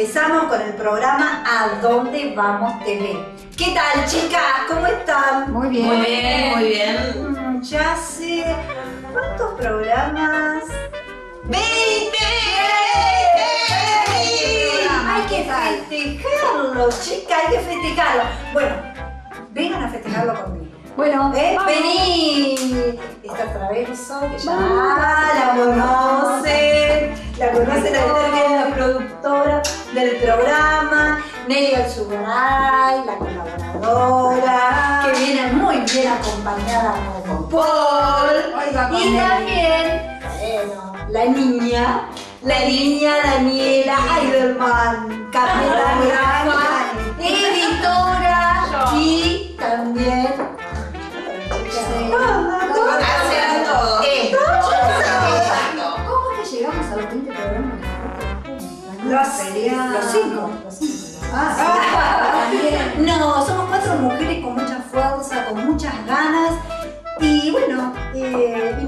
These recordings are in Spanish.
empezamos con el programa ¿A dónde vamos TV? ¿Qué tal, chicas? ¿Cómo están? Muy bien. Muy bien, muy bien. Ya sé. ¿Cuántos programas? ¡20! Hay que festejarlo, chicas, hay que festejarlo. Bueno, vengan a festejarlo conmigo. Bueno, Vení. Está Traverso, que ya la conoce la que es la productora del programa. Nelly Alzugaray, la colaboradora, que viene muy bien acompañada con Paul. Y también, bueno, la niña Daniela Eidelman, camarógrafa, editora y también ¿cómo que llegamos a los 20 programas? los 5. No, somos 4 mujeres con mucha fuerza, con muchas ganas y bueno, y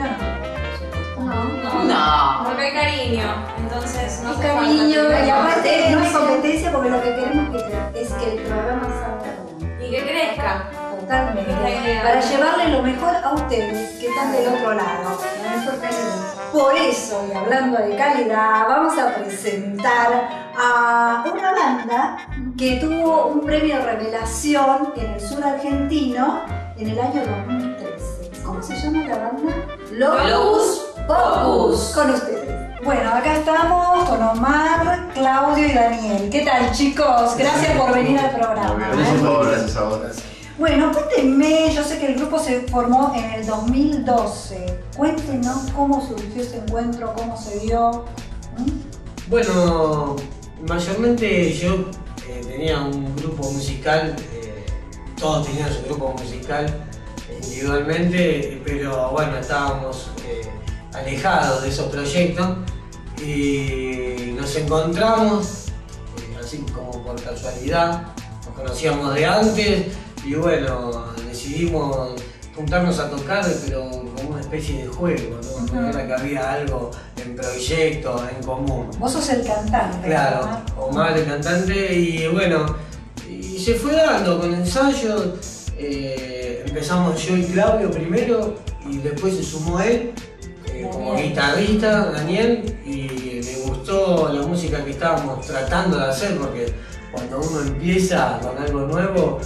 No, porque hay cariño, entonces no es hace cariño falta y aparte no hay competencia. competencia porque lo que queremos es que el programa salga adelante. Y que crezca. Totalmente. Es la idea. Para llevarle lo mejor a ustedes que están del otro lado. La mejor calidad. Por eso, y hablando de calidad, vamos a presentar a una banda que tuvo un premio revelación en el sur argentino en el año 2013. ¿Cómo se llama la banda? Locus Pocus. Con ustedes. Bueno, acá estamos con Omar, Claudio y Daniel. ¿Qué tal, chicos? Gracias por venir al programa. Gracias a vos. Bueno, cuéntenme, yo sé que el grupo se formó en el 2012. Cuéntenos cómo surgió ese encuentro, cómo se dio. Bueno, mayormente yo tenía un grupo musical, todos tenían su grupo musical individualmente, pero bueno, estábamos alejados de esos proyectos y nos encontramos, así como por casualidad, nos conocíamos de antes y bueno, decidimos juntarnos a tocar, pero como una especie de juego, ¿no? Era que había algo en proyecto, en común. Vos sos el cantante. Claro, ¿verdad? Omar el cantante y bueno, y se fue dando con ensayos, empezamos yo y Claudio primero y después se sumó él como guitarrista, Daniel, y le gustó la música que estábamos tratando de hacer porque cuando uno empieza con algo nuevo,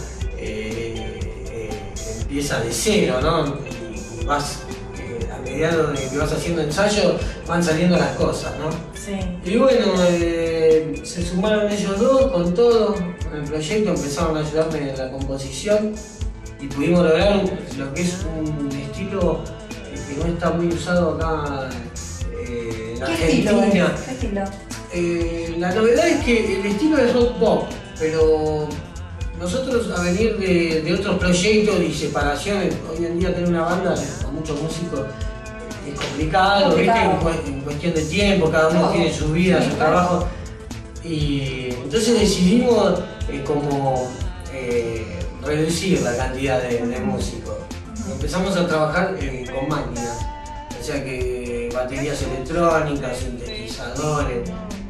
empieza de cero, ¿no? Y vas, a medida de que vas haciendo ensayos, van saliendo las cosas, ¿no? Sí. Y bueno, se sumaron ellos dos con todo, con el proyecto, empezaron a ayudarme en la composición y pudimos lograr lo que es un estilo que no está muy usado acá en Argentina. ¿Qué estilo? La novedad es que el estilo es rock pop, pero nosotros a venir de otros proyectos y separaciones, hoy en día tener una banda con muchos músicos es complicado, ¿viste? En cuestión de tiempo, cada uno tiene su vida, su trabajo. Y entonces decidimos reducir la cantidad de músicos. Empezamos a trabajar con máquinas, o sea que baterías electrónicas, sintetizadores,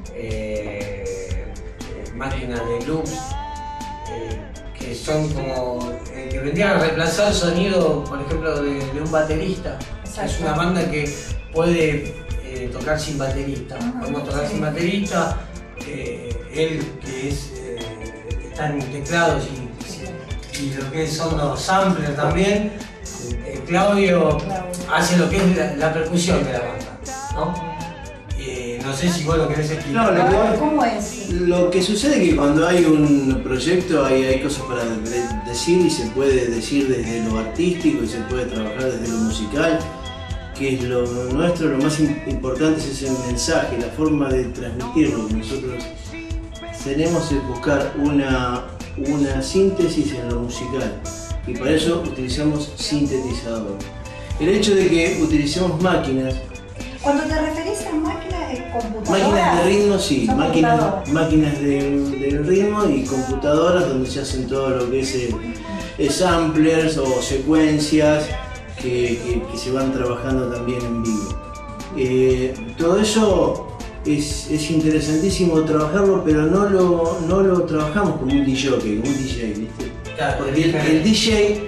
máquinas de loops, que son como que vendrían a reemplazar el sonido, por ejemplo, de un baterista. Es una banda que puede tocar sin baterista. Podemos tocar sin baterista, él que está en teclados y lo que son los samplers también. Claudio hace lo que es la percusión de la banda, ¿no? No sé si vos lo querés explicar. No, ¿Cómo es? lo que sucede es que cuando hay un proyecto hay cosas para decir y se puede decir desde lo artístico y se puede trabajar desde lo musical, que es lo nuestro, lo más importante es el mensaje, la forma de transmitirlo. Nosotros tenemos que buscar una síntesis en lo musical y para eso utilizamos sintetizador. El hecho de que utilicemos máquinas. Cuando te referís a máquinas, ¿es computadoras? Máquinas de ritmo, sí, Son máquinas de ritmo y computadoras donde se hacen todo lo que es samplers o secuencias que se van trabajando también en vivo. Todo eso es interesantísimo trabajarlo, pero no lo trabajamos como un DJ, ¿viste? Claro, Porque el DJ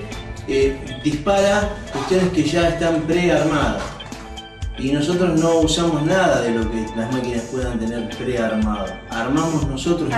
dispara cuestiones que ya están prearmadas. Y nosotros no usamos nada de lo que las máquinas puedan tener prearmado. Armamos nosotros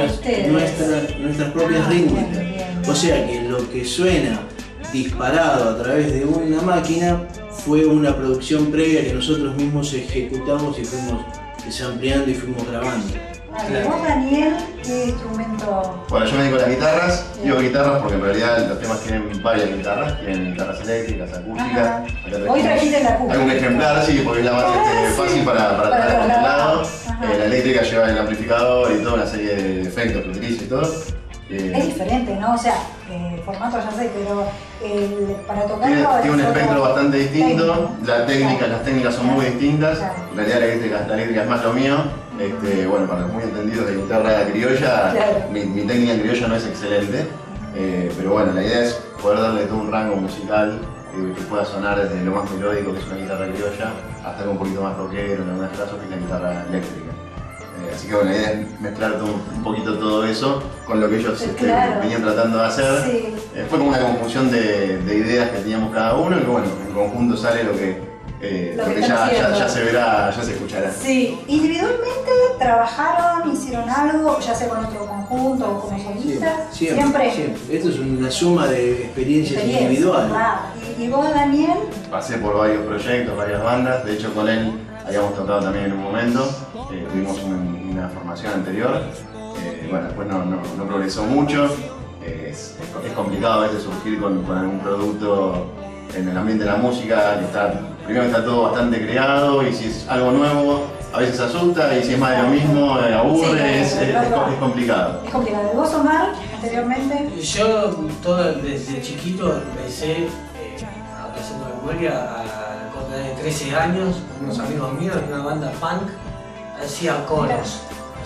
nuestras propias rítmicas. Bien. O sea que lo que suena disparado a través de una máquina fue una producción previa que nosotros mismos ejecutamos y fuimos ampliando y fuimos grabando. Vale, ¿vos, Daniel, qué instrumento? Bueno, yo me dedico a las guitarras. Digo guitarras porque en realidad los temas tienen varias guitarras. Tienen guitarras eléctricas, acústicas. Ajá. Acá Hoy trajiste la acústica. algún ejemplar, sí, porque es la más Sí. fácil para traer por grabar. lado. Ajá. La eléctrica lleva el amplificador y toda una serie de efectos que utiliza y todo. Es diferente, ¿no? O sea, formato ya sé, pero para tocarlo... Tiene un es espectro otro bastante distinto, técnico. las técnicas son muy distintas. Claro. En realidad la eléctrica es más lo mío. Bueno, para los muy entendidos de guitarra criolla, Claro. mi técnica criolla no es excelente, pero bueno, la idea es poder darle todo un rango musical que pueda sonar desde lo más melódico, que es una guitarra criolla, hasta algo un poquito más rockero en algunos casos, que es la guitarra eléctrica. Así que bueno, la idea es mezclar un poquito todo eso con lo que ellos Claro. venían tratando de hacer. Sí. Fue como una conjunción de ideas que teníamos cada uno y que bueno, en conjunto sale lo que están haciendo. ya se verá, ya se escuchará. Sí, individualmente trabajaron, hicieron algo, ya sea con otro conjunto o como solistas, Siempre. Esto es una suma de experiencias individuales. Claro. ¿Y vos, Daniel? Pasé por varios proyectos, varias bandas, de hecho con él habíamos tocado también en un momento, tuvimos una formación anterior, bueno, después no progresó mucho, es complicado a veces surgir con algún producto en el ambiente de la música, primero está todo bastante creado y si es algo nuevo a veces asusta y si es más de lo mismo aburre, Sí, es complicado. Es complicado. ¿Y vos, Omar, anteriormente? Yo desde chiquito empecé, ahora haciendo memoria, con 13 años, con unos amigos míos, en una banda punk, hacía coros.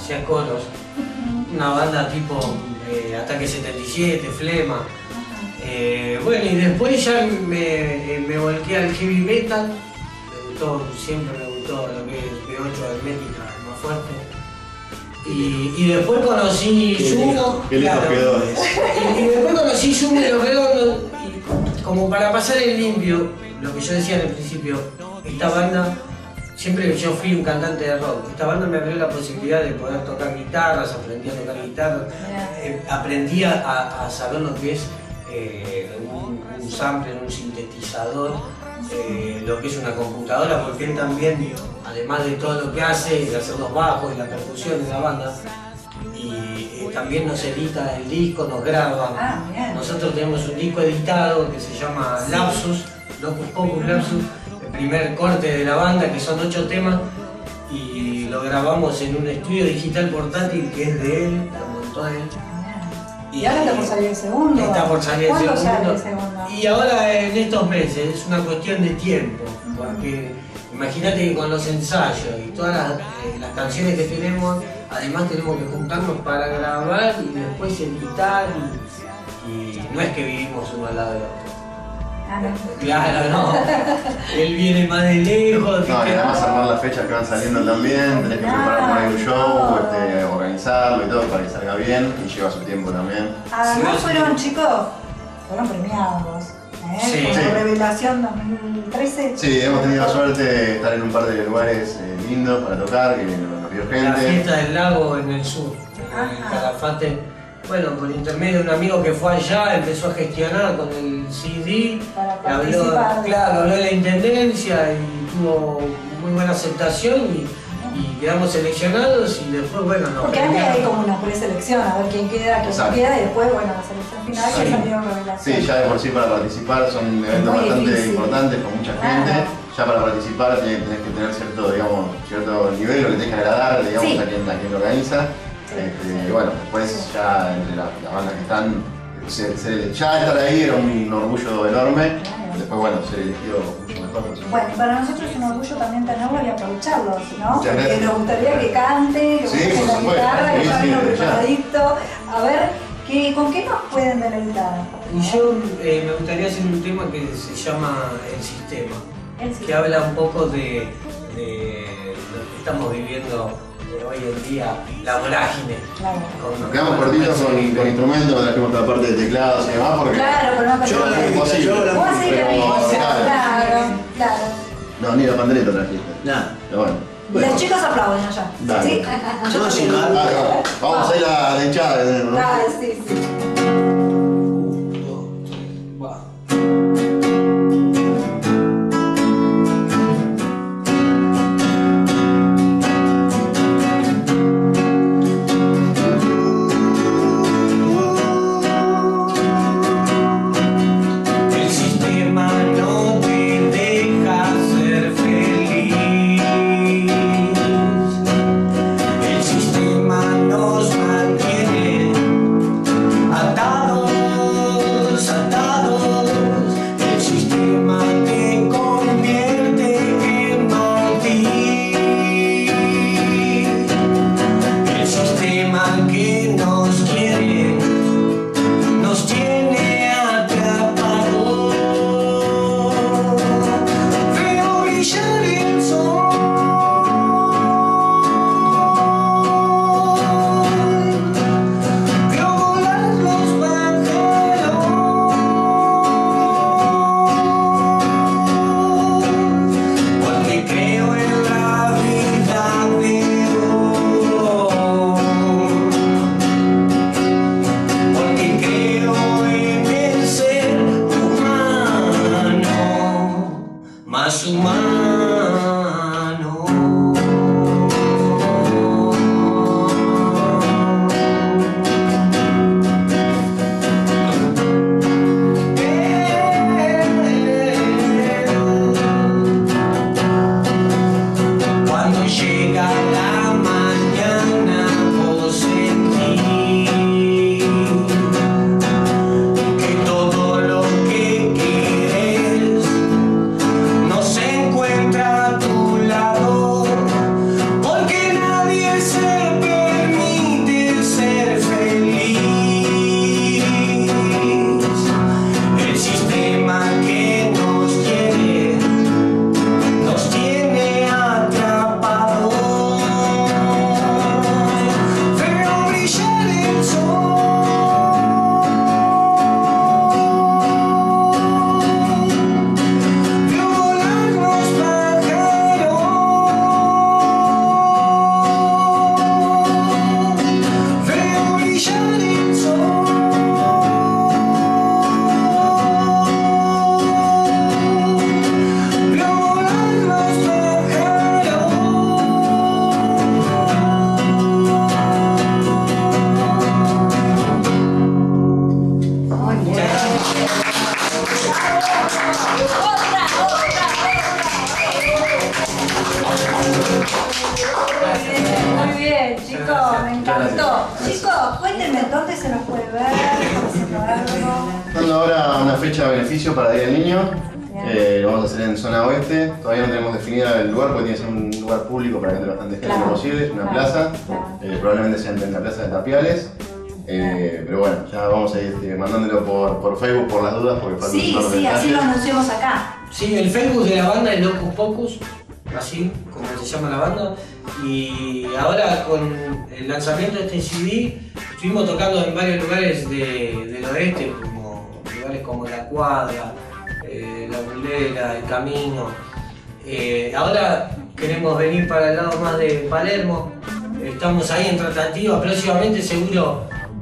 Una banda tipo Ataque 77, Flema. Bueno, y después ya me volqué al heavy metal, siempre me gustó lo que es B8 Hermética, más fuerte. Y después conocí Sumo. Qué lejos quedó. Y después conocí Sumo y Los Redondos, y como para pasar en limpio, lo que yo decía en el principio, esta banda, siempre yo fui un cantante de rock, esta banda me abrió la posibilidad de poder tocar guitarras, aprendí a tocar guitarras, aprendí a saber lo que es un sampler, un sintetizador, lo que es una computadora, porque él también, además de todo lo que hace, de hacer los bajos y la percusión de la banda, y también nos edita el disco, nos graba. Nosotros tenemos un disco editado que se llama Lapsus, Locus Pocus Lapsus, el primer corte de la banda, que son 8 temas, y lo grabamos en un estudio digital portátil que es de él, lo montó él. Y ahora está por salir el segundo. Está por salir el ¿Cuándo segundo. sale el segundo? Y ahora en estos meses es una cuestión de tiempo, porque imagínate que con los ensayos y todas las canciones que tenemos, además tenemos que juntarnos para grabar y después editar y no es que vivimos uno al lado del otro. Claro, no. Él viene más de lejos. No, y además armar las fechas que van saliendo también, tenés que preparar por ahí un show, organizarlo y todo para que salga bien y lleva su tiempo también. Además fueron, chicos, fueron premiados. Sí. Con Revelación 2013. Sí, hemos tenido la suerte de estar en un par de lugares lindos para tocar, que nos vio La gente. fiesta del lago en el sur, en Calafate. Bueno, por intermedio de un amigo que fue allá, empezó a gestionar con el CD, Para habló, participar. claro, habló de la intendencia y tuvo muy buena aceptación y quedamos seleccionados y después, bueno, nos Porque antes hay premiaron. como una preselección, a ver quién queda, quién no Exacto. queda, y después, bueno, la selección final que Sí. salieron Revelación. Sí, ya de por sí para participar son eventos Muy bastante difícil. importantes con mucha gente. Ya para participar tenés que tener cierto nivel, lo que tenés que agradar, digamos, Sí. a quien lo organiza. Y bueno, después ya entre las bandas que están, ya estar ahí era un orgullo enorme. Después, bueno, ser elegido mucho mejor. por supuesto. Bueno, para nosotros es un orgullo también tenerlo y aprovecharlos, ¿no? Muchas Porque gracias. nos gustaría que cante, que Sí, toque por la supuesto. guitarra, que Sí, ya sí, vino desde ya. preparadito. A ver, ¿con qué nos pueden deleitar? Y yo me gustaría hacer un tema que se llama El Sistema, El que habla un poco de de lo que estamos viviendo hoy en día, la vorágine. Claro. Nos quedamos cortitos con instrumentos, trajimos toda la parte de teclados y demás porque Claro, pero no Yo la imposible. yo la Vos hacés la Pero, misma. Claro, claro. no, ni la pandereta trajiste. Nada. Pero bueno. Bueno. Los chicos aplauden allá. Dale. ¿Sí? Yo voy a llegar. Ah, no. Vamos a ir a la hinchada que tenemos, ¿no? Ah, sí, sí. 1, 2, 3, va. El sistema no te deja ser feliz. El sistema nos mantiene atados, atados. El sistema te convierte en martir. El sistema que nos quiere nos tiene atrapados. Veo brillar el sol. Veo volar los pájaros. Porque creo en la vida de hoy. Porque creo en el ser humano, más humano. Cuando llega la mañana vos sentís que todo lo que quieres no se encuentra a tu lado, porque nadie se permite ser feliz. El sistema que nos quiere nos tiene atrapados. Veo brillar el sol. Veo volar los pájaros. Veo brillar el sol. Veo volar los pájaros. Muy bien. Muy bien, chicos, me encantó. Chicos, cuéntenme dónde se nos puede ver, cómo se puede verlo. Dando ahora una fecha de beneficio para Día del Niño. Bien. Lo vamos a hacer en zona oeste. Todavía no tenemos definida el lugar porque tiene que ser un lugar público para que entre bastante gente Claro, posible. Es una claro, plaza. claro. Probablemente sea en la plaza de Tapiales. Pero bueno, ya vamos a ir mandándolo por Facebook por las dudas porque faltan Sí, un par de sí, así lo detalles. anunciamos acá. Sí, el Facebook de la banda es Locus Pocus, así como se llama la banda. Y ahora con el lanzamiento de este CD, estuvimos tocando en varios lugares del oeste, como lugares como La Cuadra, La Bulera, El Camino. Ahora queremos venir para el lado más de Palermo. Estamos ahí en tratativa, próximamente seguro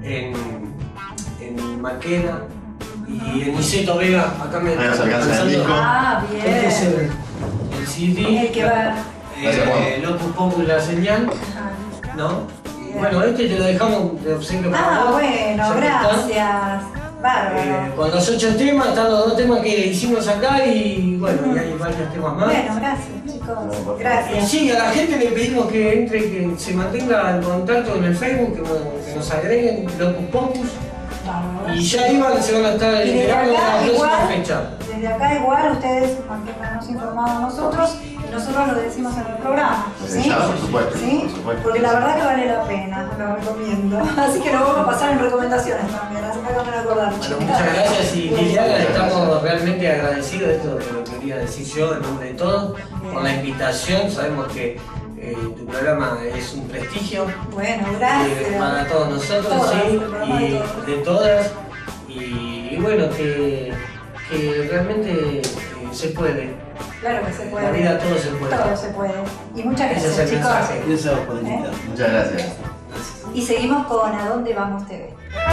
en Maquena y en Niceto Vega. Acá me Ahí nos alcanza el disco. Ah, bien. Este es el CD. El que va. Locus Pocus la señal, Ah, ¿no? Y bueno, este te lo dejamos de obsequio para vos. bueno, Ya que está. gracias. Bárbaro. Con los 8 temas, están los 2 temas que hicimos acá y bueno, y hay varios temas más. Bueno, gracias, chicos. Y Gracias. sí, a la gente le pedimos que entre, que se mantenga en contacto en el Facebook, que nos agreguen Locus Pocus. Bárbaro. Y ya iban, se van a estar Y de esperando acá la próxima igual, fecha. de desde acá igual ustedes manténgannos informados a nosotros y nosotros lo decimos en el programa. ¿Sí? Ya, por supuesto, ¿Sí? por supuesto. Porque la verdad que vale la pena, lo recomiendo. Así que lo vamos a pasar en recomendaciones también, así que háganme acordar. Bueno, muchas gracias y Liliana, estamos realmente agradecidos, esto lo quería decir yo en nombre de todos, por la invitación. Sabemos que tu programa es un prestigio Bueno, gracias. para todos nosotros, Todas, sí, el programa de y todos. de todas, y bueno, que realmente se puede. Claro que se puede. En la vida todo se puede. Todo se puede. Y muchas Ese es gracias, el chicos. mensaje. Gracias a vos por invitar. Muchas gracias. Y seguimos con ¿A dónde vamos TV?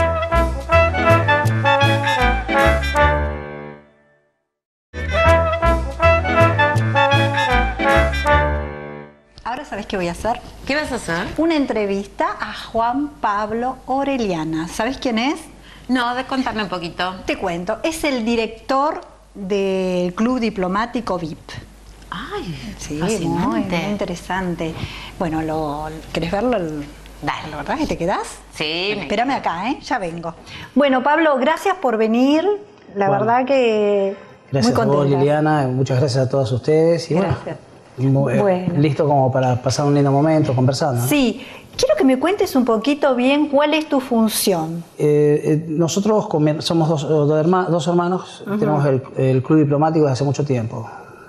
Ahora sabes qué voy a hacer. ¿Qué vas a hacer? Una entrevista a Juan Pablo Orellana. ¿Sabes quién es? No, contame un poquito. Te cuento. Es el director del Club Diplomático VIP. Ay, Sí, fascinante. muy interesante. Bueno, ¿querés verlo? Dale. ¿La verdad que te quedás? Sí. Espérame acá, ya vengo. Bueno, Pablo, gracias por venir. La Bueno, verdad que Gracias muy a vos, contenta. Liliana, muchas gracias a todos ustedes. Y Gracias. Bueno, listo como para pasar un lindo momento conversando, ¿no? Sí, quiero que me cuentes un poquito bien cuál es tu función. Nosotros somos dos hermanos, tenemos el Club Diplomático desde hace mucho tiempo,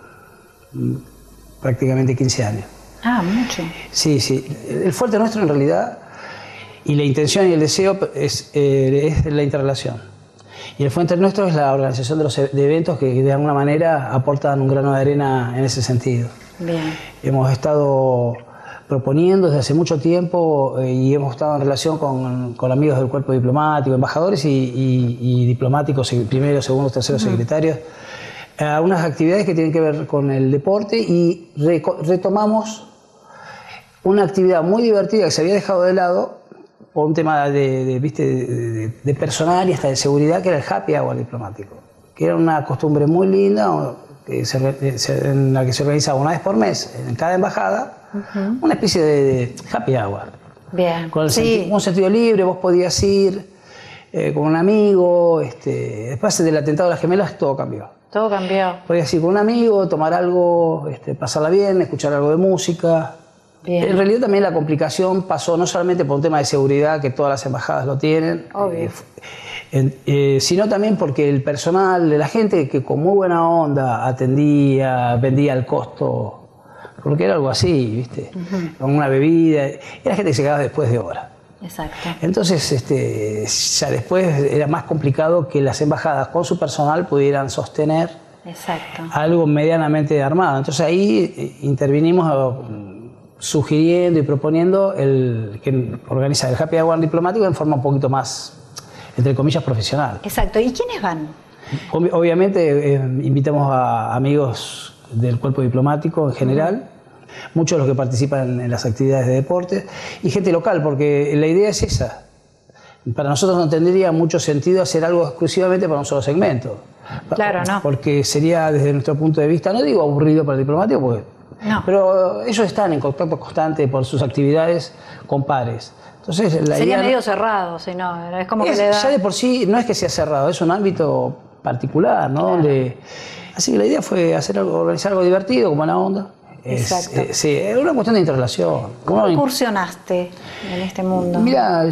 prácticamente 15 años. Ah, mucho. Sí, sí. El fuerte nuestro en realidad, y la intención y el deseo es la interrelación. Y el fuerte nuestro es la organización de eventos que de alguna manera aportan un grano de arena en ese sentido. Bien. Hemos estado proponiendo desde hace mucho tiempo y hemos estado en relación con amigos del cuerpo diplomático, embajadores y diplomáticos, primeros, segundos, terceros secretarios, a unas actividades que tienen que ver con el deporte y retomamos una actividad muy divertida que se había dejado de lado por un tema de personal y hasta de seguridad, que era el happy hour diplomático, que era una costumbre muy linda en la que se organizaba una vez por mes en cada embajada una especie de happy hour. Bien. Con Sí. un sentido libre, vos podías ir con un amigo. Después del atentado de las gemelas todo cambió. Todo cambió. Podías ir con un amigo, tomar algo, pasarla bien, escuchar algo de música. Bien. En realidad también la complicación pasó no solamente por un tema de seguridad, que todas las embajadas lo tienen, Obvio. sino también porque el personal, de la gente que con muy buena onda atendía, vendía al costo, porque era algo así, ¿viste? Con una bebida, era gente que se quedaba después de hora. Exacto. Entonces, ya después era más complicado que las embajadas con su personal pudieran sostener Exacto. algo medianamente armado. Entonces ahí intervinimos sugiriendo y proponiendo que organiza el Happy Hour diplomático en forma un poquito más, entre comillas, profesional. Exacto. ¿Y quiénes van? Obviamente invitamos a amigos del cuerpo diplomático en general, muchos de los que participan en las actividades de deporte, y gente local, porque la idea es esa. Para nosotros no tendría mucho sentido hacer algo exclusivamente para un solo segmento. Claro, no. Porque sería, desde nuestro punto de vista, no digo aburrido para el diplomático, porque, No. pero ellos están en contacto constante por sus actividades con pares. Entonces, la Sería idea medio cerrado, si no, es como que le da... ya de por sí no es que sea cerrado, es un ámbito particular, ¿no? Donde, así que la idea fue organizar algo divertido, con buena onda. Exacto. Sí, es una cuestión de interrelación. ¿Cómo incursionaste en este mundo? Mira,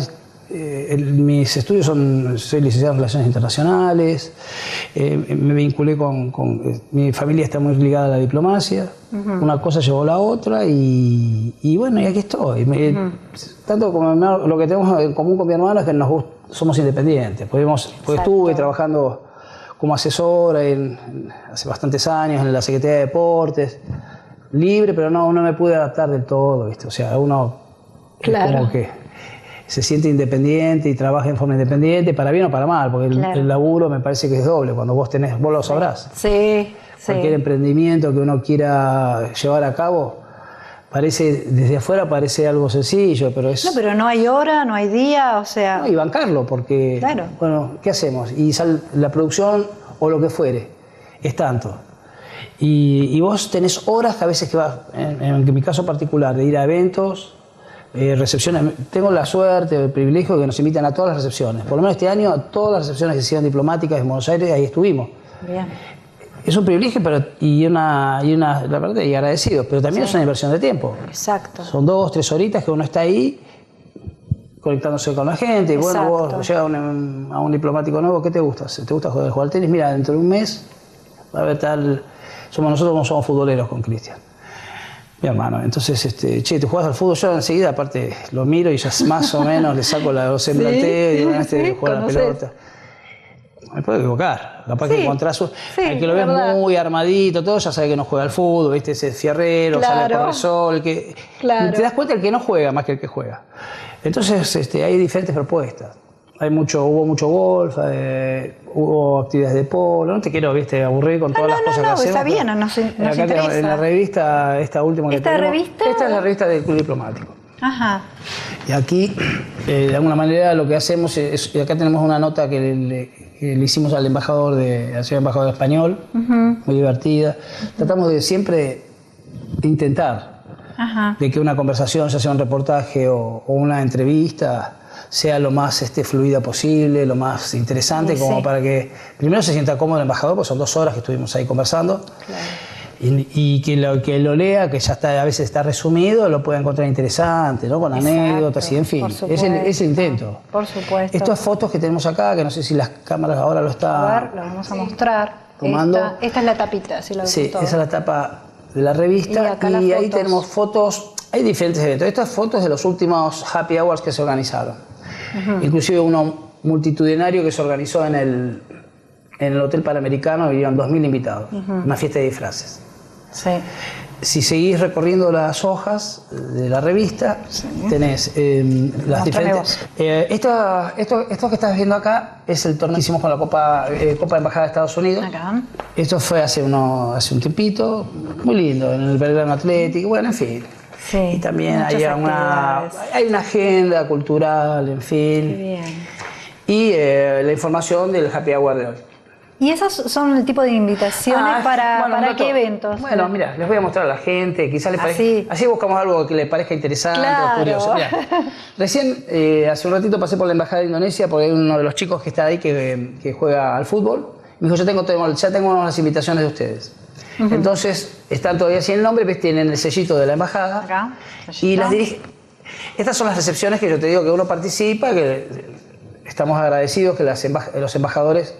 mis estudios soy licenciado en Relaciones Internacionales, me vinculé mi familia está muy ligada a la diplomacia, una cosa llevó a la otra y bueno, y aquí estoy. Tanto como lo que tenemos en común con mi hermano es que somos independientes, porque estuve trabajando como asesora hace bastantes años en la Secretaría de Deportes, libre, pero no me pude adaptar del todo, ¿viste? O sea, uno es como que se siente independiente y trabaja en forma independiente, para bien o para mal, porque el laburo me parece que es doble, cuando vos lo sabrás. Sí, Cualquier emprendimiento que uno quiera llevar a cabo, desde afuera parece algo sencillo, pero es... No, pero no hay hora, no hay día, o sea... No, y bancarlo, porque, bueno, ¿qué hacemos? Y la producción o lo que fuere, es tanto. Y vos tenés horas que a veces que vas, en mi caso particular, de ir a eventos, recepciones. Tengo la suerte, el privilegio de que nos invitan a todas las recepciones. Por lo menos este año, a todas las recepciones que se hicieron diplomáticas en Buenos Aires, ahí estuvimos. Bien. es un privilegio la verdad, y agradecido, pero también es una inversión de tiempo. Exacto. Son 2, 3 horitas que uno está ahí conectándose con la gente. Y bueno, vos llegas a un diplomático nuevo, ¿qué te gusta? ¿Te gusta jugar al tenis? Mira, dentro de un mes va a haber tal... Nosotros no somos futboleros con Cristian, mi hermano. Entonces, che, ¿te jugás al fútbol? Yo enseguida, aparte, lo miro y ya más o menos le saco los semblanteos y digo, juega la pelota. Me puedo equivocar, capaz que encontrás el que lo ves muy armadito, todo, ya sabe que no juega al fútbol, ¿viste? Ese fierrero, sale a correr sol, te das cuenta el que no juega más que el que juega. Entonces hay diferentes propuestas. Hubo mucho golf, hubo actividades de polo, no te quiero aburrir con todas las cosas que hacemos. Está bien, nos interesa. En la revista, esta última que tenemos, revista? Esta es la revista del Club Diplomático. Ajá. Y aquí, de alguna manera, lo que hacemos y acá tenemos una nota que le hicimos al embajador español, muy divertida. Tratamos de siempre intentar de que una conversación, ya sea un reportaje o una entrevista, sea lo más fluida posible, lo más interesante, como para que primero se sienta cómodo el embajador, porque son 2 horas que estuvimos ahí conversando. Claro. Y que lo lea, que ya a veces está resumido, lo pueda encontrar interesante, ¿no? Con anécdotas y en fin. Es el intento. Por supuesto. Estas fotos que tenemos acá, que no sé si las cámaras ahora lo están... A ver, lo vamos a mostrar. Tomando. Esta es la tapita, si lo sí, esa es la tapa de la revista. Y ahí tenemos fotos, hay diferentes eventos. Estas fotos de los últimos happy hours que se organizaron. Inclusive uno multitudinario que se organizó en el Hotel Panamericano, vinieron 2.000 invitados. Una fiesta de disfraces. Sí. Si seguís recorriendo las hojas de la revista, tenés las diferentes... Esto que estás viendo acá es el torneo que hicimos con la Copa Embajada de Estados Unidos. Acá. Esto fue hace un tiempito, muy lindo, en el Belgrano Athletic, bueno, en fin. Sí, y también hay una agenda cultural, en fin. Qué bien. Y la información del Happy Hour de hoy. ¿Y esas son el tipo de invitaciones para qué eventos? Bueno, mira, les voy a mostrar a la gente, quizás les parezca... Así buscamos algo que les parezca interesante o curioso. Mirá, recién, hace un ratito pasé por la Embajada de Indonesia porque hay uno de los chicos que está ahí que juega al fútbol. Me dijo, ya tengo unas invitaciones de ustedes. Entonces, están todavía sin el nombre, pues tienen el sellito de la embajada. Acá, y las dirigen. Estas son las recepciones que yo te digo que uno participa, que estamos agradecidos que los embajadores...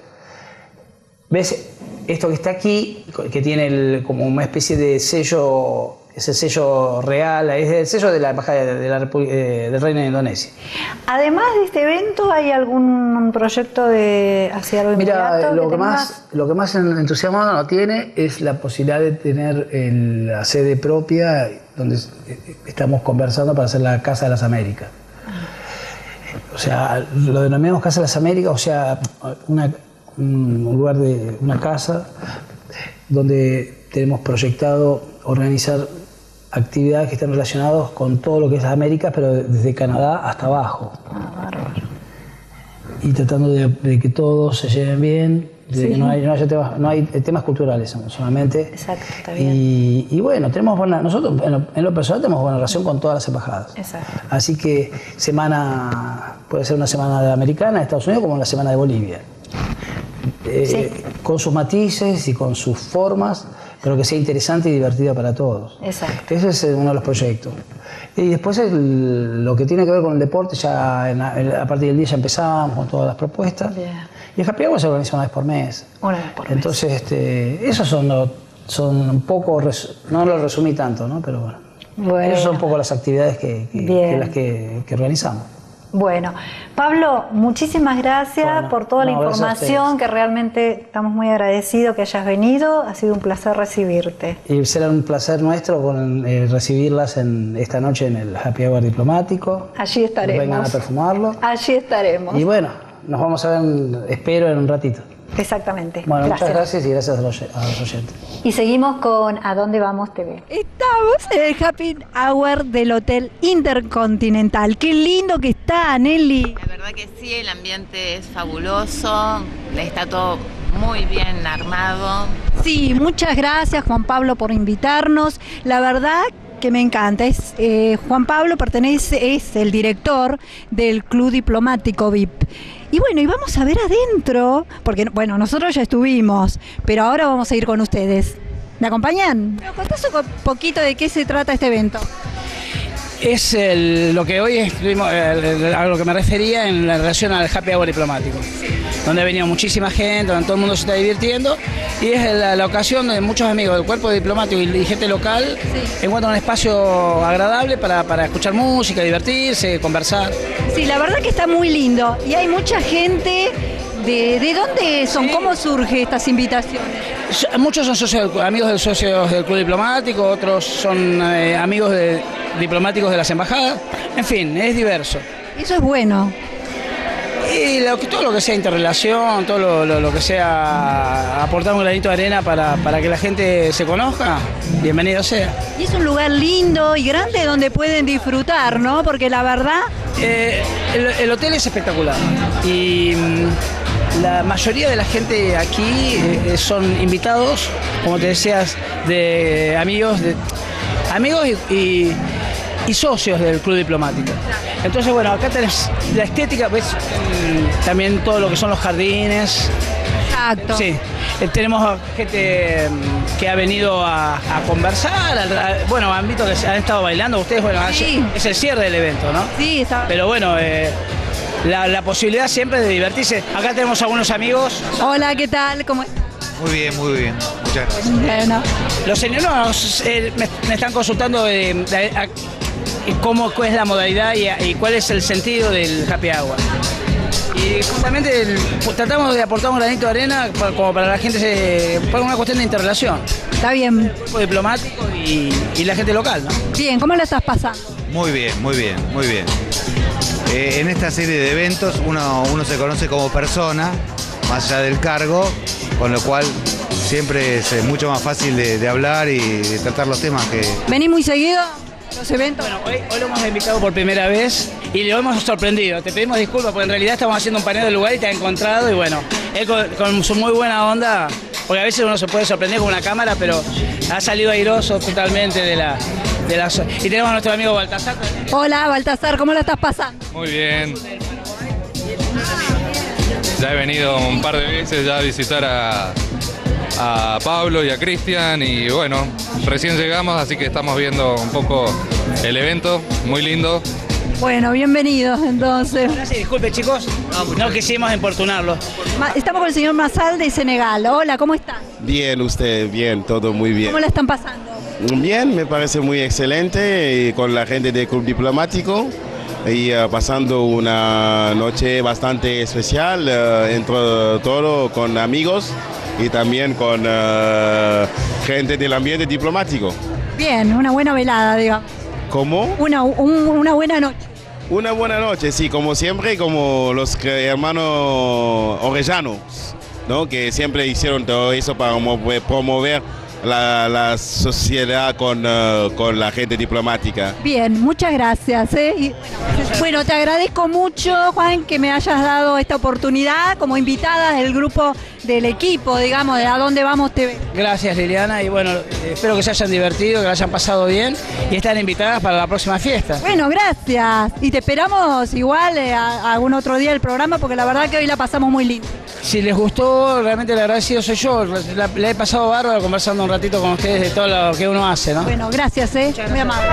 ¿Ves? Esto que está aquí, que tiene como una especie de sello, es el sello real, es el sello de la Embajada del Reino de Indonesia. Además de este evento, ¿hay algún proyecto hacia algo inmediato? Mira, lo que más entusiasmado nos tiene es la posibilidad de tener la sede propia, donde estamos conversando para hacer la Casa de las Américas. O sea, lo denominamos Casa de las Américas, o sea, un lugar de una casa donde tenemos proyectado organizar actividades que están relacionadas con todo lo que es América, pero desde Canadá hasta abajo. Y tratando de que todos se lleven bien, de que no hay temas culturales solamente. Exacto, está bien. Y bueno, nosotros en lo personal tenemos buena relación con todas las embajadas. Exacto. Así que puede ser una semana de americana de Estados Unidos como una semana de Bolivia. Con sus matices y con sus formas, pero que sea interesante y divertida para todos. Exacto. Ese es uno de los proyectos. Y después lo que tiene que ver con el deporte, ya a partir del día ya empezamos con todas las propuestas. Bien. Y el Happy Hour se organiza una vez por mes. Una vez por mes. Entonces, esos son un poco, no lo resumí tanto, ¿no? Pero bueno. Esas son un poco las actividades que organizamos. Bueno, Pablo, muchísimas gracias por toda la información, que realmente estamos muy agradecidos que hayas venido. Ha sido un placer recibirte. Y será un placer nuestro recibirlas esta noche en el Happy Hour Diplomático. Allí estaremos. Vengan a perfumarlo. Allí estaremos. Y bueno, nos vamos a ver, espero, en un ratito. Exactamente. Bueno, muchas gracias y gracias a los oyentes. Y seguimos con ¿A dónde vamos TV? Estamos en el Happy Hour del Hotel Intercontinental. Qué lindo que está, Nelly. La verdad que sí, el ambiente es fabuloso, está todo muy bien armado. Sí, muchas gracias Juan Pablo por invitarnos. La verdad que me encanta. Juan Pablo es el director del Club Diplomático VIP. Y bueno, y vamos a ver adentro, porque bueno, nosotros ya estuvimos, pero ahora vamos a ir con ustedes. ¿Me acompañan? ¿Me contás un poquito de qué se trata este evento? Es lo que hoy estuvimos, a lo que me refería en relación al Happy Hour diplomático, donde ha venido muchísima gente, donde todo el mundo se está divirtiendo, y es la ocasión de muchos amigos del cuerpo diplomático y gente local encuentran un espacio agradable para escuchar música, divertirse, conversar. Sí, la verdad que está muy lindo y hay mucha gente. ¿De dónde son? ¿Cómo surgen estas invitaciones? Muchos son amigos del Club Diplomático, otros son amigos diplomáticos de las embajadas, en fin, es diverso. Eso es bueno. Y todo lo que sea interrelación, todo lo que sea aportar un granito de arena para que la gente se conozca, bienvenido sea. Y es un lugar lindo y grande donde pueden disfrutar, ¿no? Porque la verdad... el hotel es espectacular y la mayoría de la gente aquí son invitados, como te decías, de amigos y socios del Club Diplomático. Entonces, bueno, acá tenés la estética, ves también todo lo que son los jardines. Exacto. Sí, tenemos gente que ha venido a conversar, bueno, han visto que han estado bailando ustedes, bueno, sí. Es el cierre del evento, ¿no? Sí, está. Pero bueno, la posibilidad siempre de divertirse. Acá tenemos algunos amigos. Hola, ¿qué tal? ¿Cómo estás? Muy bien, muchas gracias. Bueno. Los señores me están consultando cómo es la modalidad y cuál es el sentido del Happy Hour. Y justamente tratamos de aportar un granito de arena como para la gente, para una cuestión de interrelación. Está bien. El cuerpo diplomático y la gente local, ¿no? Bien, ¿cómo lo estás pasando? Muy bien. En esta serie de eventos uno se conoce como persona, más allá del cargo, con lo cual siempre es mucho más fácil de hablar y de tratar los temas que... ¿Venís muy seguido a los eventos? Bueno, hoy lo hemos invitado por primera vez y lo hemos sorprendido. Te pedimos disculpas porque en realidad estamos haciendo un paneo del lugar y te ha encontrado y bueno, él con su muy buena onda, porque a veces uno se puede sorprender con una cámara, pero ha salido airoso totalmente de la... Y tenemos a nuestro amigo Baltasar. Hola, Baltasar, ¿cómo lo estás pasando? Muy bien. Ya he venido un par de veces ya a visitar a Pablo y a Cristian y bueno, recién llegamos, así que estamos viendo un poco el evento, muy lindo. Bueno, bienvenidos entonces. Gracias, disculpe chicos, no quisimos importunarlo. Estamos con el señor Massal de Senegal. Hola, ¿cómo están? Bien, usted, bien, todo muy bien. ¿Cómo la están pasando? Bien, me parece muy excelente y con la gente del Club Diplomático y pasando una noche bastante especial, entre todo con amigos y también con gente del ambiente diplomático. Bien, una buena velada, digamos. ¿Cómo? Una buena noche. Una buena noche, sí, como siempre, como los hermanos Orellanos, ¿no? Que siempre hicieron todo eso para promover la sociedad con la gente diplomática. Bien, muchas gracias. Y, bueno, te agradezco mucho, Juan, que me hayas dado esta oportunidad como invitada del grupo, del equipo, digamos, de A Dónde Vamos TV. Gracias, Liliana, y bueno, espero que se hayan divertido, que lo hayan pasado bien y están invitadas para la próxima fiesta. Bueno, gracias. Y te esperamos igual algún otro día del programa, porque la verdad que hoy la pasamos muy lindo. Si les gustó, realmente el agradecido soy yo. La he pasado bárbaro conversando un ratito con ustedes de todo lo que uno hace, ¿no? Bueno, gracias, muy amable.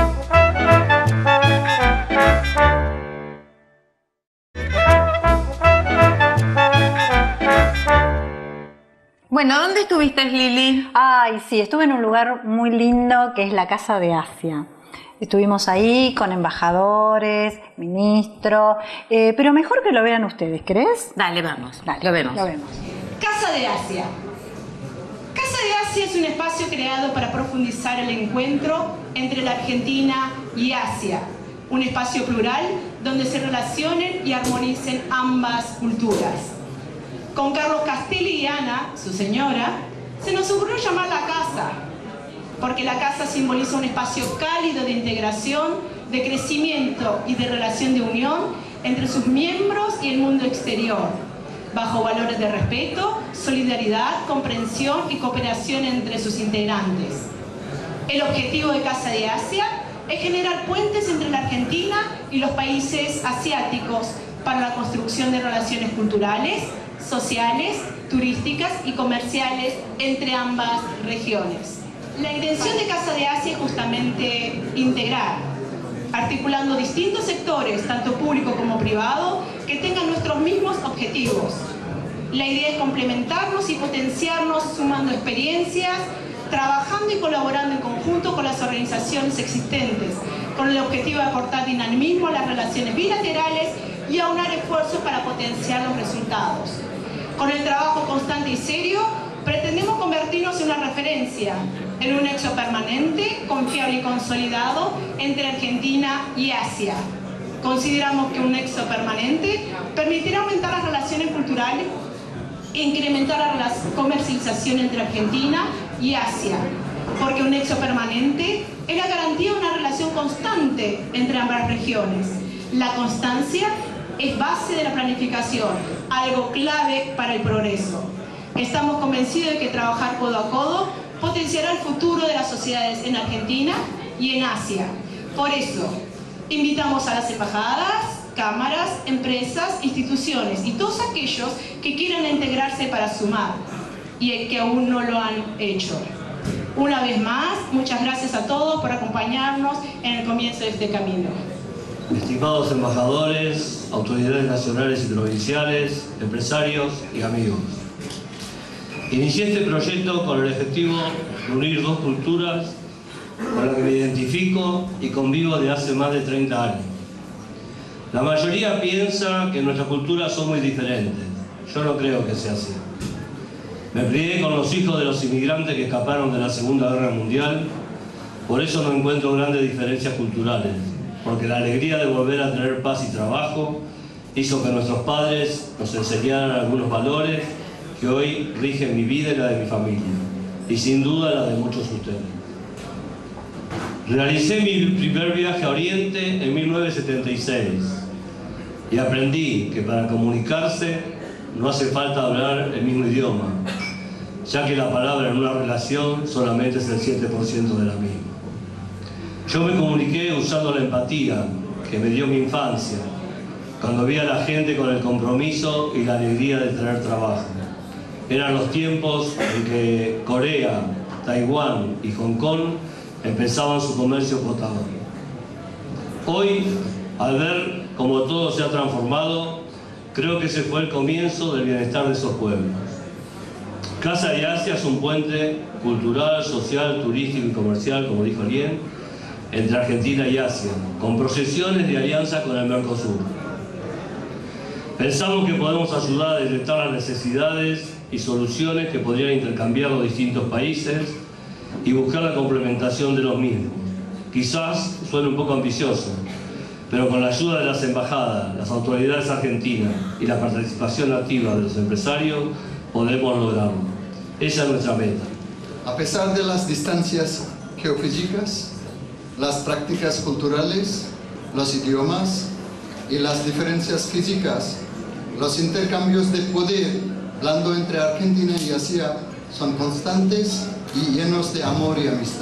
Bueno, ¿dónde estuviste, Lili? Ay, sí, estuve en un lugar muy lindo que es la Casa de Asia. Estuvimos ahí con embajadores, ministros, pero mejor que lo vean ustedes, ¿crees? Dale, vamos. Dale, lo vemos. Casa de Asia. Casa de Asia es un espacio creado para profundizar el encuentro entre la Argentina y Asia. Un espacio plural donde se relacionen y armonicen ambas culturas. Con Carlos Castelli y Ana, su señora, se nos ocurrió llamar la casa, porque la casa simboliza un espacio cálido de integración, de crecimiento y de relación de unión entre sus miembros y el mundo exterior, bajo valores de respeto, solidaridad, comprensión y cooperación entre sus integrantes. El objetivo de Casa de Asia es generar puentes entre la Argentina y los países asiáticos para la construcción de relaciones culturales, sociales, turísticas y comerciales entre ambas regiones. La intención de Casa de Asia es justamente integrar, articulando distintos sectores, tanto público como privado, que tengan nuestros mismos objetivos. La idea es complementarnos y potenciarnos sumando experiencias, trabajando y colaborando en conjunto con las organizaciones existentes, con el objetivo de aportar dinamismo a las relaciones bilaterales y aunar esfuerzos para potenciar los resultados. Con el trabajo constante y serio, pretendemos convertirnos en una referencia, en un nexo permanente, confiable y consolidado entre Argentina y Asia. Consideramos que un nexo permanente permitirá aumentar las relaciones culturales e incrementar la comercialización entre Argentina y Asia, porque un nexo permanente es la garantía de una relación constante entre ambas regiones. La constancia es base de la planificación, algo clave para el progreso. Estamos convencidos de que trabajar codo a codo potenciará el futuro de las sociedades en Argentina y en Asia. Por eso, invitamos a las embajadas, cámaras, empresas, instituciones y todos aquellos que quieran integrarse para sumar y que aún no lo han hecho. Una vez más, muchas gracias a todos por acompañarnos en el comienzo de este camino. Estimados embajadores, autoridades nacionales y provinciales, empresarios y amigos. Inicié este proyecto con el objetivo de unir dos culturas con las que me identifico y convivo de hace más de 30 años. La mayoría piensa que nuestras culturas son muy diferentes. Yo no creo que sea así. Me crié con los hijos de los inmigrantes que escaparon de la Segunda Guerra Mundial, por eso no encuentro grandes diferencias culturales, porque la alegría de volver a tener paz y trabajo hizo que nuestros padres nos enseñaran algunos valores que hoy rigen mi vida y la de mi familia, y sin duda la de muchos de ustedes. Realicé mi primer viaje a Oriente en 1976 y aprendí que para comunicarse no hace falta hablar el mismo idioma, ya que la palabra en una relación solamente es el 7% de la misma. Yo me comuniqué usando la empatía que me dio mi infancia, cuando vi a la gente con el compromiso y la alegría de tener trabajo. Eran los tiempos en que Corea, Taiwán y Hong Kong empezaban su comercio exportador. Hoy, al ver cómo todo se ha transformado, creo que ese fue el comienzo del bienestar de esos pueblos. Casa de Asia es un puente cultural, social, turístico y comercial, como dijo Lien, entre Argentina y Asia, con proyecciones de alianza con el Mercosur. Pensamos que podemos ayudar a detectar las necesidades y soluciones que podrían intercambiar los distintos países y buscar la complementación de los mismos. Quizás suene un poco ambicioso, pero con la ayuda de las embajadas, las autoridades argentinas y la participación activa de los empresarios, podremos lograrlo. Esa es nuestra meta. A pesar de las distancias geofísicas, las prácticas culturales, los idiomas y las diferencias físicas, los intercambios de poder blando entre Argentina y Asia son constantes y llenos de amor y amistad.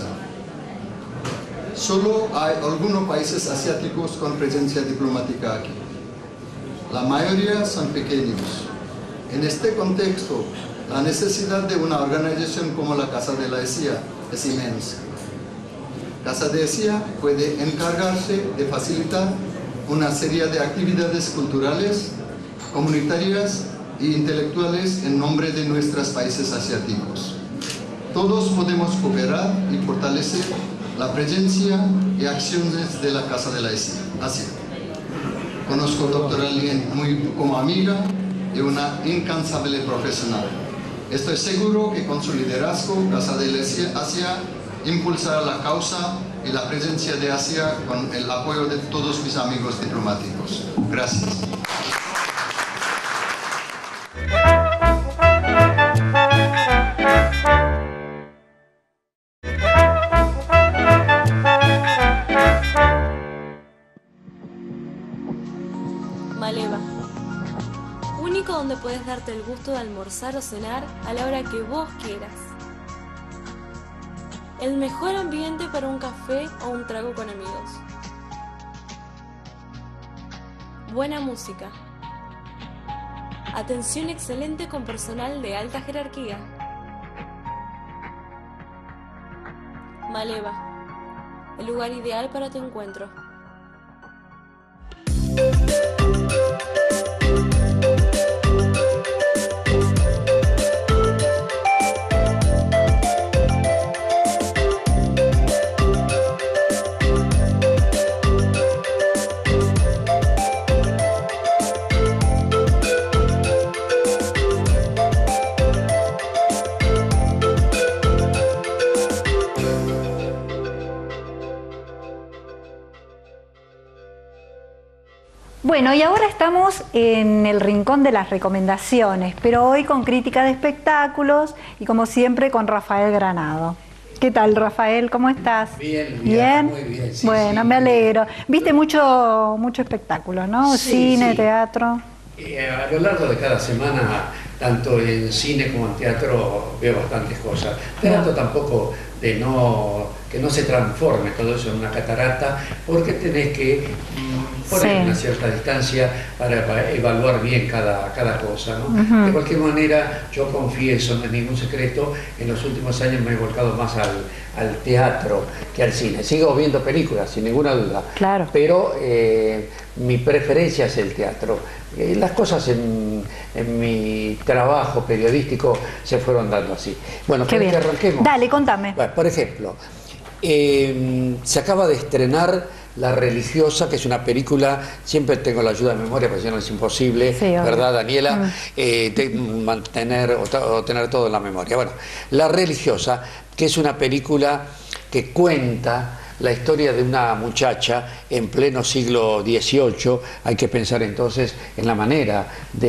Solo hay algunos países asiáticos con presencia diplomática aquí. La mayoría son pequeños. En este contexto, la necesidad de una organización como la Casa de la Asia es inmensa. Casa de Asia puede encargarse de facilitar una serie de actividades culturales, comunitarias e intelectuales en nombre de nuestros países asiáticos. Todos podemos cooperar y fortalecer la presencia y acciones de la Casa de la Asia. Conozco a doctora Lien como amiga y una incansable profesional. Estoy seguro que con su liderazgo, Casa de la Asia impulsará la causa y la presencia de Asia con el apoyo de todos mis amigos diplomáticos. Gracias. Maleva. Único donde puedes darte el gusto de almorzar o cenar a la hora que vos quieras. el mejor ambiente para un café o un trago con amigos. Buena música. Atención excelente con personal de alta jerarquía. Maleva, el lugar ideal para tu encuentro. Bueno, y ahora estamos en el rincón de las recomendaciones, pero hoy con crítica de espectáculos y como siempre con Rafael Granado. ¿Qué tal, Rafael? ¿Cómo estás? Bien, muy bien. Sí, bueno, sí. Me alegro. Viste mucho espectáculo, ¿no? Sí, cine, sí. teatro. A lo largo de cada semana, tanto en cine como en teatro, veo bastantes cosas. Trato tampoco de que no se transforme todo eso en una catarata, porque tenés que poner una cierta distancia para evaluar bien cada cosa, ¿no? De cualquier manera, yo confieso, no es ningún secreto, en los últimos años me he volcado más al teatro que al cine. Sigo viendo películas, sin ninguna duda, claro, pero mi preferencia es el teatro. Las cosas en mi trabajo periodístico se fueron dando así. Bueno, ¿querés que arranquemos? Dale, contame. Bueno, por ejemplo, se acaba de estrenar La Religiosa, que es una película, siempre tengo la ayuda de memoria, porque si no es imposible, ¿verdad, Daniela? Mantener o tener todo en la memoria. Bueno, La Religiosa, que es una película que cuenta la historia de una muchacha en pleno siglo XVIII. Hay que pensar entonces en la manera,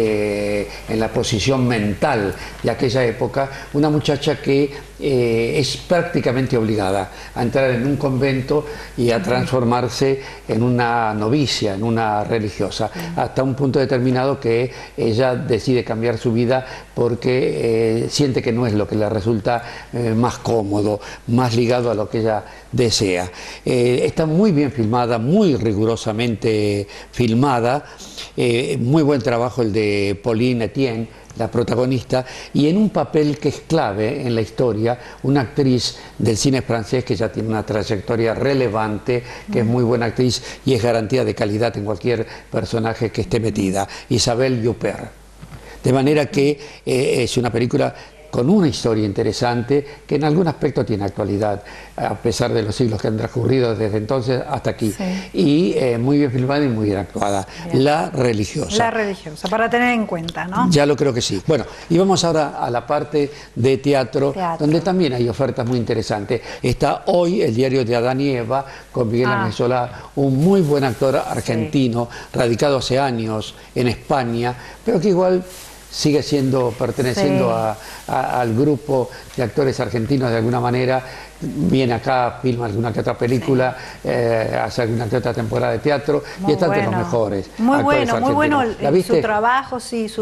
en la posición mental de aquella época, una muchacha que es prácticamente obligada a entrar en un convento y a transformarse en una novicia, en una religiosa, hasta un punto determinado que ella decide cambiar su vida porque siente que no es lo que le resulta más cómodo, más ligado a lo que ella desea. Está muy bien filmada, muy rigurosamente filmada, muy buen trabajo el de Pauline Etienne, la protagonista, y en un papel que es clave en la historia, una actriz del cine francés que ya tiene una trayectoria relevante, que es muy buena actriz y es garantía de calidad en cualquier personaje que esté metida, Isabelle Huppert. De manera que es una película con una historia interesante que en algún aspecto tiene actualidad, a pesar de los siglos que han transcurrido desde entonces hasta aquí. Y muy bien filmada y muy bien actuada. Bien. La Religiosa. La Religiosa, para tener en cuenta, ¿no? Ya lo creo que sí. Bueno, y vamos ahora a la parte de teatro, donde también hay ofertas muy interesantes. Está hoy el diario de Adán y Eva, con Miguel Ángel Solá, un muy buen actor argentino, radicado hace años en España, pero que igual sigue perteneciendo al grupo de actores argentinos de alguna manera. Viene acá, filma alguna que otra película, hace alguna que otra temporada de teatro y está entre los mejores. Muy bueno su trabajo,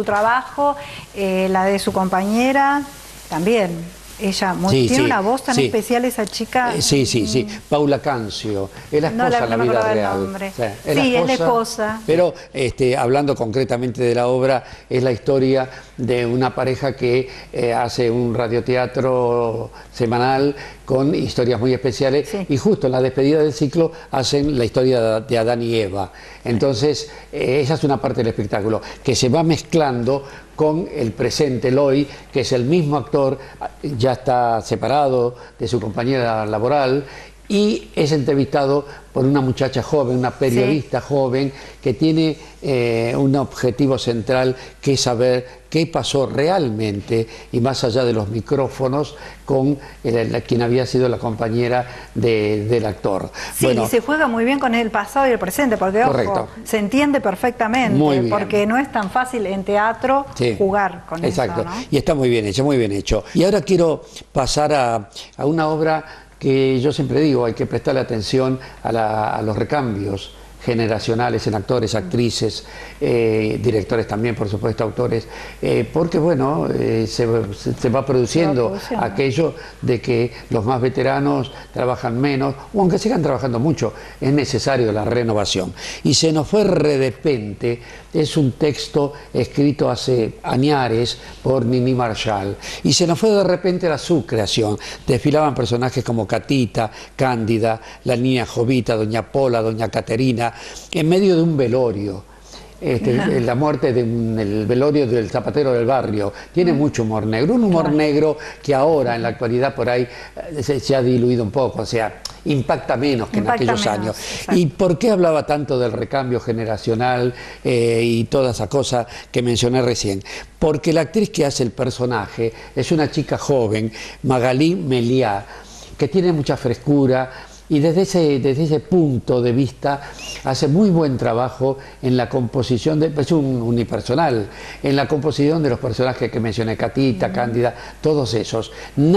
la de su compañera también. Ella tiene una voz tan especial, esa chica. Sí. Paula Cancio, es la esposa en la vida real. Es la esposa. Pero hablando concretamente de la obra, es la historia de una pareja que hace un radioteatro semanal con historias muy especiales y justo en la despedida del ciclo hacen la historia de Adán y Eva. Entonces, esa es una parte del espectáculo que se va mezclando con el presente, el hoy, que es el mismo actor, ya está separado de su compañera laboral y es entrevistado por una muchacha joven, una periodista joven que tiene un objetivo central, que es saber qué pasó realmente y más allá de los micrófonos con quien había sido la compañera del actor. Sí, y se juega muy bien con el pasado y el presente, porque ojo, se entiende perfectamente, porque no es tan fácil en teatro jugar con eso, ¿no? Y está muy bien hecho, muy bien hecho. Y ahora quiero pasar a una obra que yo siempre digo, hay que prestarle atención a los recambios generacionales en actores, actrices, directores también, por supuesto, autores, porque bueno, se va produciendo aquello de que los más veteranos trabajan menos, o aunque sigan trabajando mucho, es necesario la renovación. Y Se nos fue de repente es un texto escrito hace añares por Nini Marshall, y Se nos fue de repente era su creación. Desfilaban personajes como Catita, Cándida, la niña Jovita, doña Pola, doña Caterina, en medio de un velorio. La muerte del velorio del zapatero del barrio tiene mucho humor negro, un humor negro que ahora en la actualidad por ahí se ha diluido un poco, o sea, impacta menos que en aquellos años. Exacto. ¿Y por qué hablaba tanto del recambio generacional y toda esa cosa que mencioné recién? Porque la actriz que hace el personaje es una chica joven, Magalí Meliá, que tiene mucha frescura, y desde ese punto de vista hace muy buen trabajo en la composición, es un unipersonal, en la composición de los personajes que mencioné, Catita, Cándida, todos esos.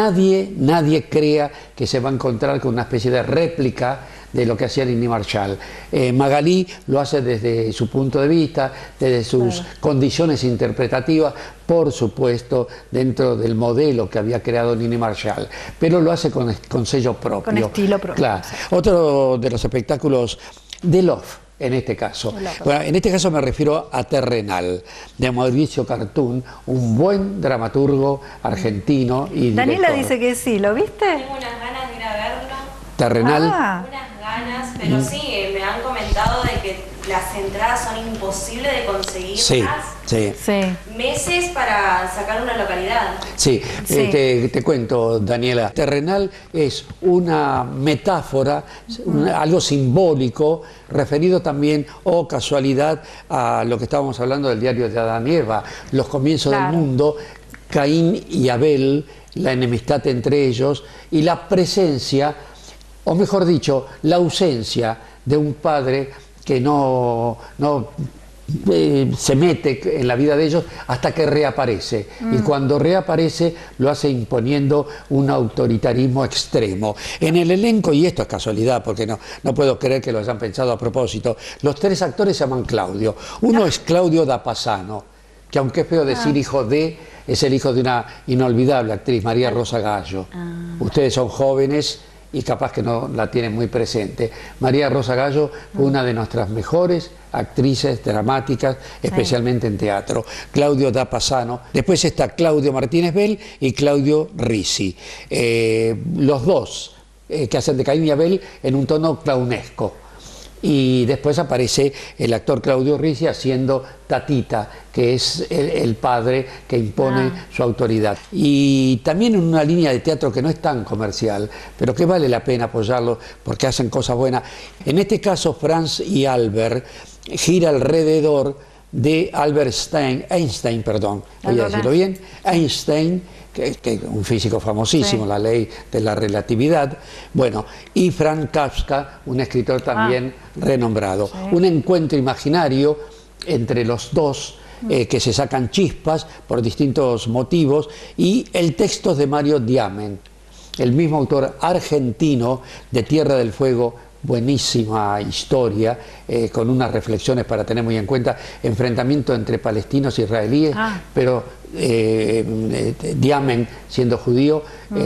Nadie crea que se va a encontrar con una especie de réplica de lo que hacía Nini Marshall. Magalí lo hace desde su punto de vista, desde sus condiciones interpretativas, por supuesto, dentro del modelo que había creado Nini Marshall, pero lo hace con sello propio. Con estilo propio. Claro. Otro de los espectáculos de Love, en este caso. Bueno, en este caso me refiero a Terrenal, de Mauricio Cartún, un buen dramaturgo argentino y Daniela director. dice que sí, ¿lo viste? Tengo unas ganas de ir a verlo. Terrenal. Unas ganas, pero sí, me han comentado de que las entradas son imposibles de conseguirlas. Sí. Meses para sacar una localidad. Sí, te cuento, Daniela. Terrenal es una metáfora, algo simbólico, referido también, o casualidad, a lo que estábamos hablando del diario de Adán y Eva, los comienzos del mundo, Caín y Abel, la enemistad entre ellos y la presencia, o mejor dicho, la ausencia de un padre que no se mete en la vida de ellos hasta que reaparece. Y cuando reaparece lo hace imponiendo un autoritarismo extremo. En el elenco, y esto es casualidad porque no puedo creer que lo hayan pensado a propósito, los tres actores se llaman Claudio. Uno es Claudio da Pasano, que aunque es feo decir hijo de, es el hijo de una inolvidable actriz, María Rosa Gallo. Ustedes son jóvenes y capaz que no la tienen muy presente. María Rosa Gallo fue una de nuestras mejores actrices dramáticas, especialmente en teatro. Claudio da Pasano. Después está Claudio Martínez Bell y Claudio Risi. Los dos que hacen de Caín y Abel en un tono clownesco. Y después aparece el actor Claudio Risi haciendo Tatita, que es el padre que impone su autoridad. Y también en una línea de teatro que no es tan comercial, pero que vale la pena apoyarlo porque hacen cosas buenas. En este caso, Franz y Albert gira alrededor de Albert Einstein, voy a decirlo bien, Einstein, que un físico famosísimo, la ley de la relatividad, bueno, y Franz Kafka, un escritor también renombrado. Un encuentro imaginario entre los dos, que se sacan chispas por distintos motivos, y el texto es de Mario Diamen, el mismo autor argentino de Tierra del Fuego, buenísima historia, con unas reflexiones para tener muy en cuenta, enfrentamiento entre palestinos e israelíes, pero Diamen, siendo judío,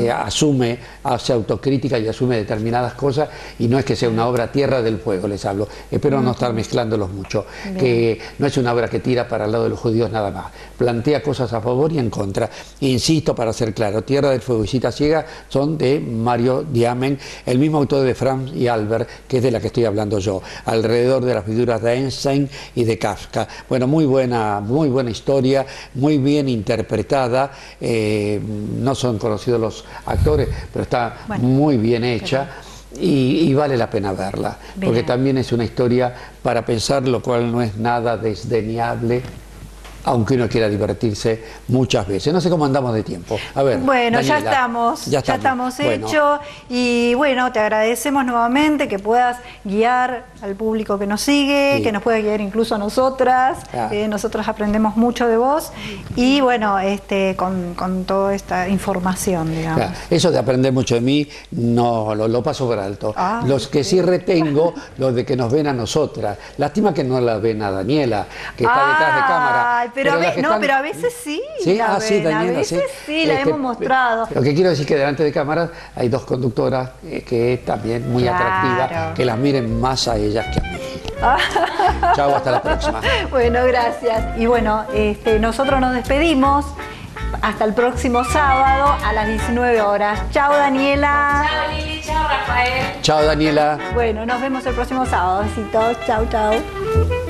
hace autocrítica y asume determinadas cosas, y no es que sea una obra Tierra del Fuego, les hablo, espero no estar mezclándolos mucho, que no es una obra que tira para el lado de los judíos nada más, plantea cosas a favor y en contra. Insisto, para ser claro, Tierra del Fuego y Cita Ciega son de Mario Diamen, el mismo autor de Franz y Albert, que es de la que estoy hablando yo, alrededor de las figuras de Einstein y de Kafka. Bueno, muy buena historia, muy bien interpretada, no son conocidos los actores, pero está muy bien hecha. Y vale la pena verla, porque también es una historia para pensar, lo cual no es nada desdeñable, aunque uno quiera divertirse muchas veces. No sé cómo andamos de tiempo. A ver, bueno, Daniela, ya estamos bueno. hechos. Y bueno, te agradecemos nuevamente que puedas guiar al público que nos sigue, Sí. que nos puedas guiar incluso a nosotras. Nosotros aprendemos mucho de vos. Y bueno, con toda esta información, digamos. Claro, eso de aprender mucho de mí, no lo paso por alto. Los que sí retengo, los de que nos ven a nosotras. Lástima que no la ven a Daniela, que está detrás de cámara. Ay, pero a veces sí. ¿Sí? La Sí, ven, Daniela, a veces sí, la hemos mostrado. Lo que quiero decir es que delante de cámaras hay dos conductoras que es también muy atractiva, que las miren más a ellas que a mí. Chao, hasta la próxima. Bueno, gracias. Y bueno, nosotros nos despedimos. Hasta el próximo sábado a las 19 horas. Chao, Daniela. Chao, Lili. Chao, Rafael. Chao, Daniela. Bueno, nos vemos el próximo sábado. Besitos. Chao, chao.